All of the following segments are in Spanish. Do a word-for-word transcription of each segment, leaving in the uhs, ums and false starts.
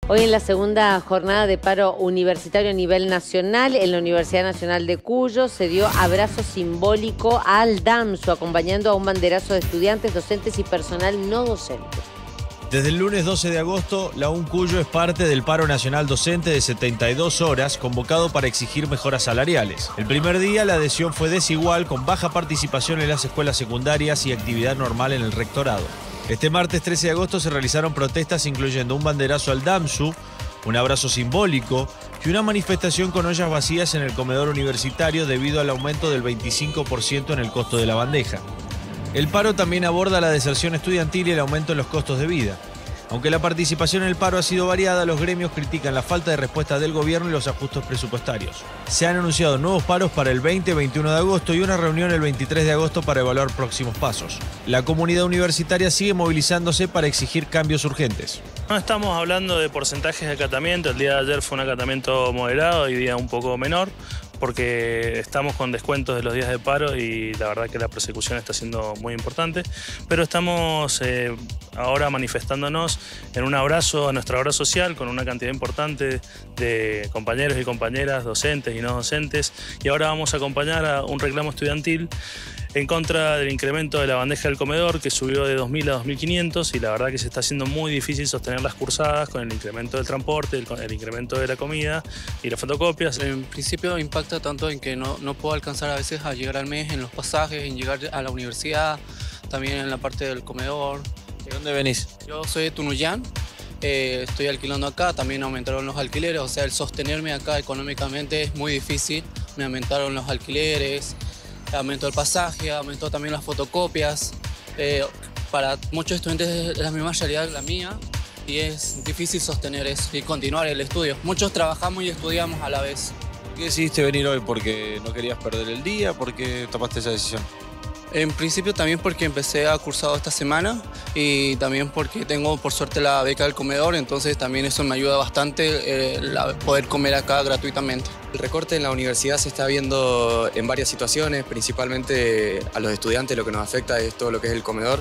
Hoy en la segunda jornada de paro universitario a nivel nacional, en la Universidad Nacional de Cuyo, se dio abrazo simbólico al DAMSU, acompañando a un banderazo de estudiantes, docentes y personal no docente. Desde el lunes doce de agosto, la U N Cuyo es parte del paro nacional docente de setenta y dos horas, convocado para exigir mejoras salariales. El primer día la adhesión fue desigual, con baja participación en las escuelas secundarias y actividad normal en el rectorado. Este martes trece de agosto se realizaron protestas incluyendo un banderazo al DAMSU, un abrazo simbólico y una manifestación con ollas vacías en el comedor universitario debido al aumento del veinticinco por ciento en el costo de la bandeja. El paro también aborda la deserción estudiantil y el aumento en los costos de vida. Aunque la participación en el paro ha sido variada, los gremios critican la falta de respuesta del gobierno y los ajustes presupuestarios. Se han anunciado nuevos paros para el veinte y veintiuno de agosto y una reunión el veintitrés de agosto para evaluar próximos pasos. La comunidad universitaria sigue movilizándose para exigir cambios urgentes. No estamos hablando de porcentajes de acatamiento. El día de ayer fue un acatamiento moderado, hoy día un poco menor, porque estamos con descuentos de los días de paro y la verdad que la persecución está siendo muy importante, pero estamos eh, ahora manifestándonos en un abrazo a nuestra obra social con una cantidad importante de compañeros y compañeras, docentes y no docentes, y ahora vamos a acompañar a un reclamo estudiantil en contra del incremento de la bandeja del comedor, que subió de dos mil a dos mil quinientos, y la verdad que se está haciendo muy difícil sostener las cursadas con el incremento del transporte, el, el incremento de la comida y las fotocopias. En principio impacta tanto en que no, no puedo alcanzar a veces a llegar al mes en los pasajes, en llegar a la universidad, también en la parte del comedor. ¿De dónde venís? Yo soy de Tunuyán, eh, estoy alquilando acá, también aumentaron los alquileres, o sea, el sostenerme acá económicamente es muy difícil, me aumentaron los alquileres, aumentó el pasaje, aumentó también las fotocopias. Eh, para muchos estudiantes es la misma realidad que la mía y es difícil sostener eso y continuar el estudio. Muchos trabajamos y estudiamos a la vez. ¿Por qué decidiste venir hoy? ¿Porque no querías perder el día? ¿Por qué tomaste esa decisión? En principio también porque empecé a cursado esta semana y también porque tengo por suerte la beca del comedor, entonces también eso me ayuda bastante eh, la, poder comer acá gratuitamente. El recorte en la universidad se está viendo en varias situaciones, principalmente a los estudiantes lo que nos afecta es todo lo que es el comedor.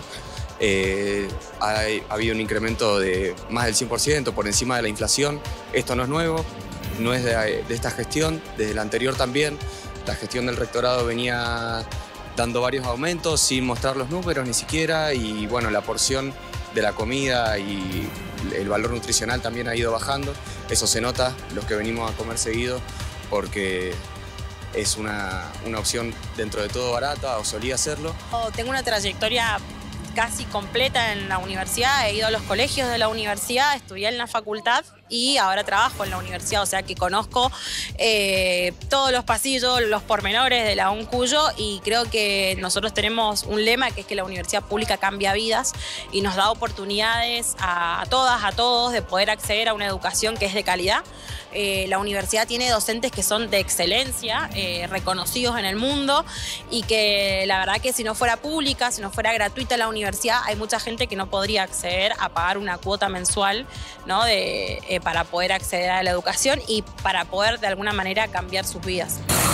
Eh, ha, ha habido un incremento de más del cien por ciento por encima de la inflación. Esto no es nuevo, no es de, de esta gestión, desde la anterior también. La gestión del rectorado venía dando varios aumentos sin mostrar los números ni siquiera, y bueno, la porción de la comida y el valor nutricional también ha ido bajando. Eso se nota los que venimos a comer seguido porque es una, una opción dentro de todo barata, o solía serlo. Tengo una trayectoria casi completa en la universidad, he ido a los colegios de la universidad, estudié en la facultad y ahora trabajo en la universidad, o sea que conozco eh, todos los pasillos, los pormenores de la U N Cuyo, y creo que nosotros tenemos un lema que es que la universidad pública cambia vidas y nos da oportunidades a, a todas, a todos, de poder acceder a una educación que es de calidad. Eh, la universidad tiene docentes que son de excelencia, eh, reconocidos en el mundo, y que la verdad que si no fuera pública, si no fuera gratuita la universidad, hay mucha gente que no podría acceder a pagar una cuota mensual, ¿no? de, eh, para poder acceder a la educación y para poder de alguna manera cambiar sus vidas.